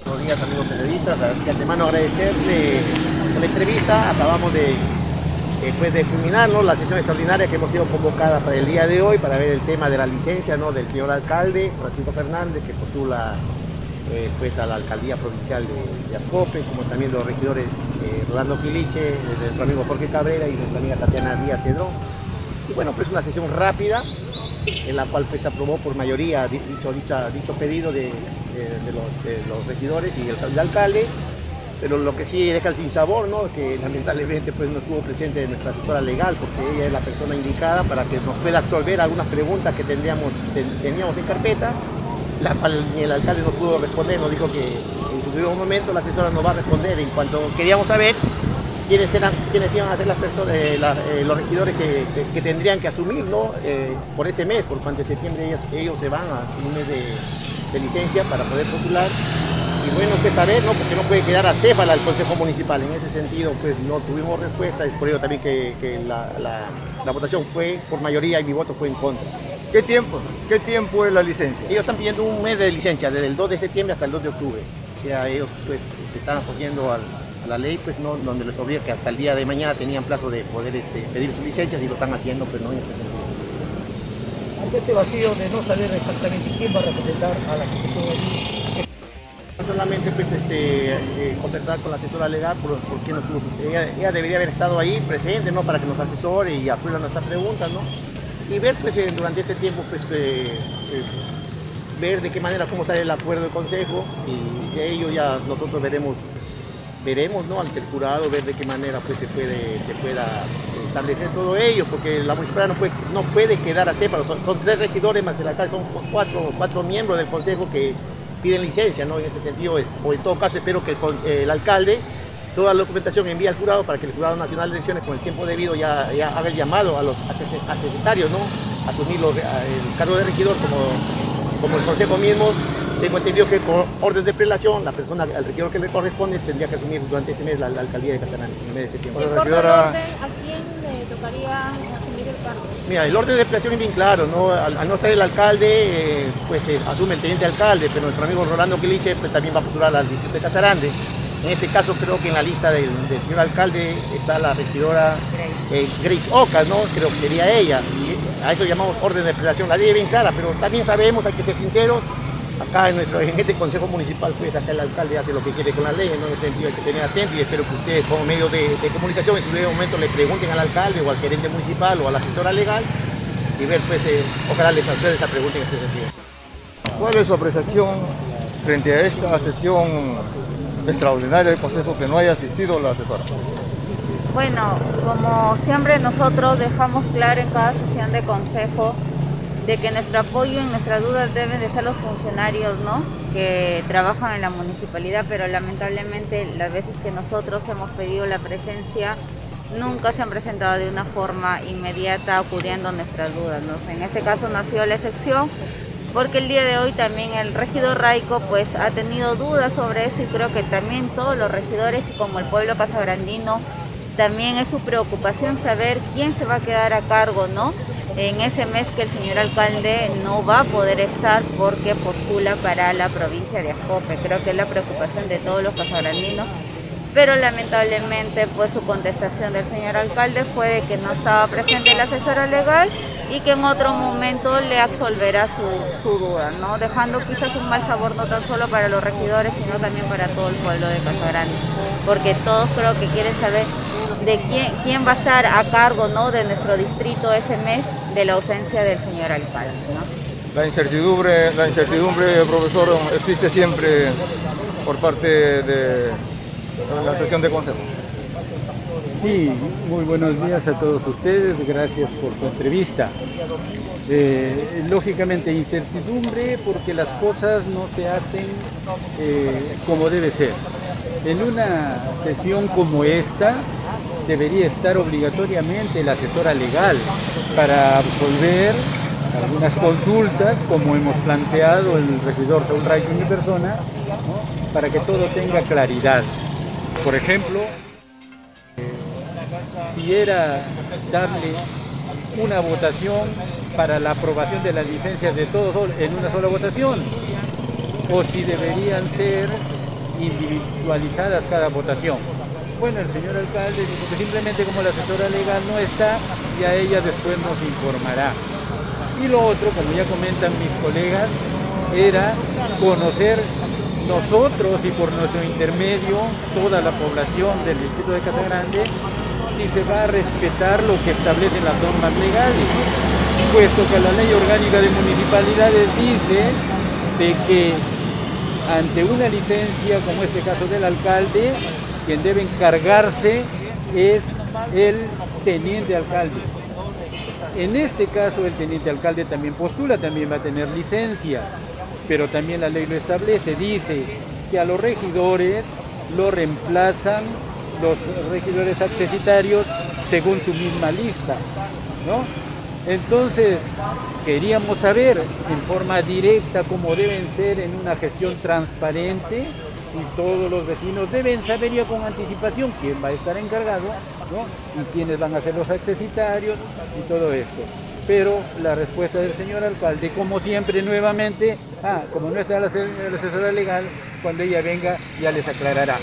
Buenos días, amigos periodistas. De antemano agradecerle por la entrevista. Acabamos de culminar, ¿no?, la sesión extraordinaria que hemos sido convocada para el día de hoy para ver el tema de la licencia, ¿no?, del señor alcalde Francisco Fernández, que postula pues a la alcaldía provincial de Ascope, como también los regidores Rolando Quiliche, nuestro amigo Jorge Cabrera y nuestra amiga Tatiana Díaz Cedrón. Y bueno, pues una sesión rápida en la cual pues se aprobó por mayoría dicho pedido de los regidores y el alcalde, pero lo que sí deja el sinsabor, ¿no?, que lamentablemente pues no estuvo presente nuestra asesora legal, porque ella es la persona indicada para que nos pueda absolver algunas preguntas que teníamos en carpeta, la cual ni el alcalde no pudo responder. Nos dijo que en su primer momento la asesora nos va a responder en cuanto queríamos saber quiénes iban a ser las personas, los regidores que tendrían que asumir, ¿no?, por ese mes, por cuanto en septiembre ellos se van a un mes de licencia para poder postular. Y bueno, pues a ver, ¿no?, porque no puede quedar acéfala el Consejo Municipal. En ese sentido, pues no tuvimos respuesta. Es por ello también que la votación fue por mayoría y mi voto fue en contra. ¿Qué tiempo? ¿Qué tiempo es la licencia? Ellos están pidiendo un mes de licencia, desde el 2 de septiembre hasta el 2 de octubre. O sea, ellos pues se están acogiendo a la ley, pues no, donde les obliga que hasta el día de mañana tenían plazo de poder pedir sus licencias, y lo están haciendo, pero no en ese sentido. Ante este vacío de no saber exactamente quién va a representar a la Constitución allí. No solamente pues, conversar con la asesora legal, porque no estuvo, ella debería haber estado ahí presente, ¿no?, para que nos asesore y apruebe nuestras preguntas, ¿no?, y ver pues, durante este tiempo pues, ver de qué manera, cómo sale el acuerdo del Consejo, y de ello ya nosotros veremos, ¿no?, ante el jurado, ver de qué manera pues, se pueda establecer todo ello, porque la municipalidad no puede quedar a separado. Son 3 regidores más el alcalde, son 4 miembros del Consejo que piden licencia, ¿no?, en ese sentido, o en todo caso espero que el alcalde toda la documentación envíe al jurado para que el Jurado Nacional de Elecciones, con el tiempo debido, ya haga el llamado a los accesitarios, ¿no?, a asumir el cargo de regidor como el Consejo mismo. Tengo entendido que por orden de prelación, el regidor que le corresponde tendría que asumir durante este mes la alcaldía de Casanare, en el mes de septiembre. ¿A quién le tocaría asumir el cargo? Mira, el orden de prelación es bien claro, ¿no? Al no estar el alcalde, pues asume el teniente alcalde, pero nuestro amigo Rolando Quiliche pues, también va a postular al distrito de Casanare. En este caso creo que en la lista del señor alcalde está la regidora Grace Ocas, ¿no?, creo que sería ella, y a eso llamamos orden de prelación. La ley es bien clara, pero también sabemos, hay que ser sinceros, acá en este Consejo Municipal, pues acá el alcalde hace lo que quiere con la ley, ¿no?, en ese sentido hay que tener atento, y espero que ustedes como medio de comunicación en su debido momento le pregunten al alcalde o al gerente municipal o a la asesora legal, y ver pues, ojalá les hagan esa pregunta en ese sentido. ¿Cuál es su apreciación frente a esta sesión extraordinaria del Consejo que no haya asistido la asesora? Bueno, como siempre nosotros dejamos claro en cada sesión de consejo de que nuestro apoyo y nuestras dudas deben de ser los funcionarios, ¿no?, que trabajan en la municipalidad, pero lamentablemente las veces que nosotros hemos pedido la presencia nunca se han presentado de una forma inmediata acudiendo a nuestras dudas, ¿no? En este caso no ha sido la excepción, porque el día de hoy también el regidor Raico pues ha tenido dudas sobre eso, y creo que también todos los regidores y como el pueblo casagrandino también es su preocupación saber quién se va a quedar a cargo, ¿no?, en ese mes que el señor alcalde no va a poder estar porque postula para la provincia de Ascope. Creo que es la preocupación de todos los casagrandinos, pero lamentablemente pues su contestación del señor alcalde fue de que no estaba presente la asesora legal y que en otro momento le absolverá su duda, ¿no?, dejando quizás un mal sabor no tan solo para los regidores, sino también para todo el pueblo de Casagrande, porque todos creo que quieren saber de quién va a estar a cargo, ¿no?, de nuestro distrito ese mes de la ausencia del señor alcalde, ¿no? La incertidumbre, profesor, existe siempre por parte de la sesión de consejo. Sí, muy buenos días a todos ustedes, gracias por su entrevista. Lógicamente incertidumbre porque las cosas no se hacen como debe ser. En una sesión como esta debería estar obligatoriamente la asesora legal para absolver algunas consultas, como hemos planteado el regidor Saúl Raico y mi persona, ¿no?, para que todo tenga claridad. Por ejemplo, si era darle una votación para la aprobación de las licencias de todos en una sola votación, o si deberían ser individualizadas cada votación. Bueno, el señor alcalde dijo que simplemente como la asesora legal no está, ya ella después nos informará. Y lo otro, como ya comentan mis colegas, era conocer nosotros y por nuestro intermedio toda la población del distrito de Casagrande si se va a respetar lo que establecen las normas legales, puesto que la ley orgánica de municipalidades dice de que ante una licencia como este caso del alcalde, quien debe encargarse es el teniente alcalde. En este caso el teniente alcalde también postula, también va a tener licencia, pero también la ley lo establece, dice que a los regidores lo reemplazan los regidores accesitarios según su misma lista, ¿no? Entonces, queríamos saber en forma directa cómo deben ser en una gestión transparente y todos los vecinos deben saber ya con anticipación quién va a estar encargado, ¿no? Y quiénes van a ser los accesitarios y todo esto. Pero la respuesta del señor alcalde, como siempre, nuevamente, como no está la asesora legal, cuando ella venga ya les aclarará.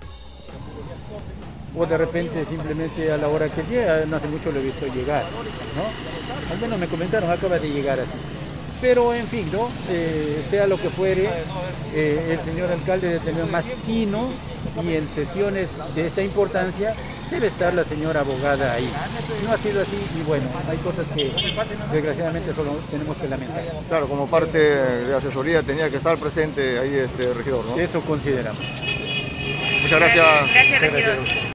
O de repente simplemente a la hora que llega, no hace mucho lo he visto llegar, ¿no? Al menos me comentaron, acaba de llegar así. Pero en fin, ¿no? Sea lo que fuere, el señor alcalde debe tener más tino y en sesiones de esta importancia debe estar la señora abogada ahí. No ha sido así y bueno, hay cosas que desgraciadamente solo tenemos que lamentar. Claro, como parte de asesoría tenía que estar presente ahí este regidor, ¿no? Eso consideramos. Muchas gracias. Gracias, regidor.